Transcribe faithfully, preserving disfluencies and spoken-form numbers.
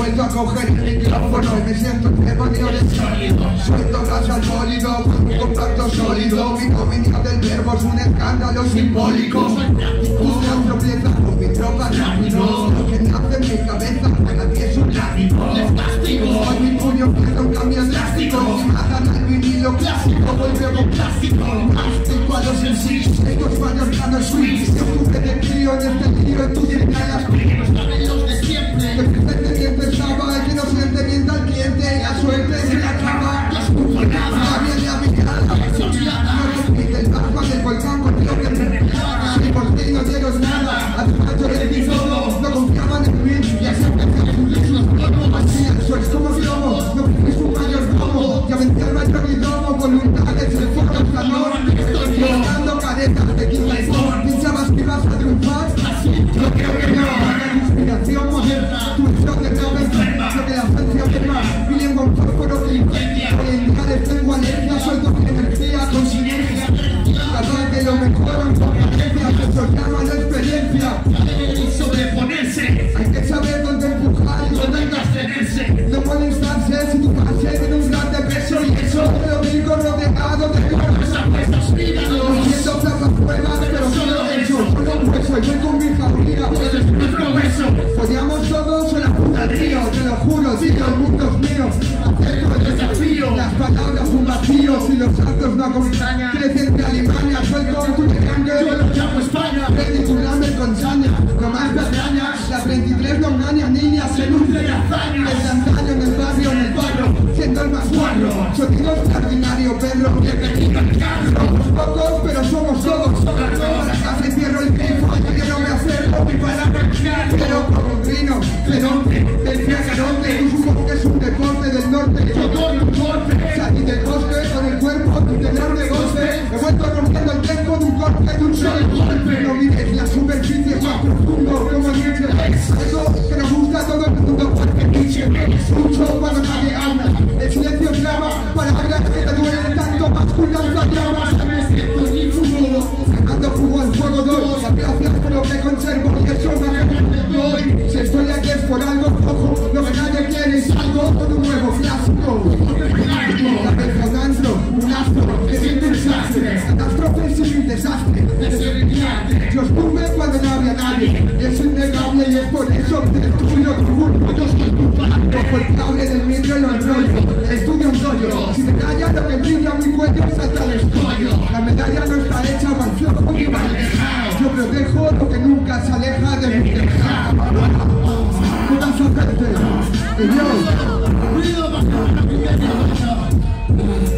vuelto a coger el micrófono y me siento perdido de sólido. Suelto gas al sólido con un contacto sólido. Mi dominio del verbo es un escándalo simbólico. Una tropieza con mi tropa rápido. Lo que nace en mi cabeza para ti es un látigo. Les castigo. Hoy mi puño pierde un cambio drástico. Si matan al vinilo clásico, vuelve con plástico. Mástico a los sencillos. Estos fallos ganos swings. Se ocurre de tío en este tío y tú tienes las críos. Los de siempre. Que presente bien pensaba, que no siente bien al cliente. La suerte se la acaba. No escupo nada. Viene a mi cara. No compite el barco del volcán porque lo que me regala. Y por ti no quiero nada. A tu macho le di todo. No confiaban en mí. Y así empecé a cumplir los tonos. Así sois como globos. No fuiste un mayordomo. Ya vendí al mayordomo. Voluntades, el fuego, el calor. Estoy buscando caretas de quinta y por. Pinchabas que ibas a triunfar. Yo creo que no. La inspiración moderna. Tu shock de todo enferma. Lo que la Francia enferma. William con fósforo que incendia. Hoy en día tengo alergia. Suelto mi energía con sinergia. Capaz de lo mejor en competencia. Se soltaba la experiencia. Y sobreponerse. Hay que saber dónde empujar y dónde abstenerse. No molestarse si tu pase tiene un grande peso. Y eso te lo digo rodeado de cosas apuestas. No siento plazas pruebas, pero solo eso. Solo un hueso y voy con mi familia. Eso es nuestro beso. Follamos todos en la puta río. Te lo juro, tío, el mundo es mío. Acepto el desafío. Las palabras un vacío. Si los actos no acompañan. Crecen de Alemania. Suelto tu recambio. Yo lo llamo España. Ridiculame con saña. No más batallas. La treinta y tres no engaña niñas. Se nutre de hazañas. El antaño en el barrio, en el barro. Siendo el más guarro. Sonido extraordinario, Pedro. Que te quita el carro. Pocos, pero somos todos. Para casa y cierro el grifo. Quiero me hacerlo. Mi palabra pero como un grino. Fenote. Del fiacarote. Tú supongo que es un deporte del norte. Yo doy un golpe. Salí del bosque con el cuerpo. Tu tenor de goce. He vuelto rompiendo el tempo de un golpe de un solo golpe. No mires la superficie más profundo. Como el Nietzsche. Eso que nos gusta a todo el mundo. Porque Nietzsche escucho cuando nadie habla. El silencio clama. Palabras que te duelen tanto. Más que un lanzallamas. Me siento ínfumo. Sacando fuego al fuego doy. Gracias por lo que conservo. Y eso me doy. Si estoy aquí es por algo rojo. Lo que nadie quiere es algo con un nuevo clásico. La vez un antro, un astro, que siente un desastre. Catástrofe sin un desastre. Yo estuve cuando no había nadie. Y es innegable y es por eso que destruyo tu culpa. Yo soy culpable. Cojo el cable del micro y lo enrollo. El estudio un rollo. Si te callas lo que brilla mi cuello salta al escollo. La medalla no está hecha mal flojo y mal dejado. Yo protejo lo que nunca se aleja de mi tejado. Puta gente. Y yo.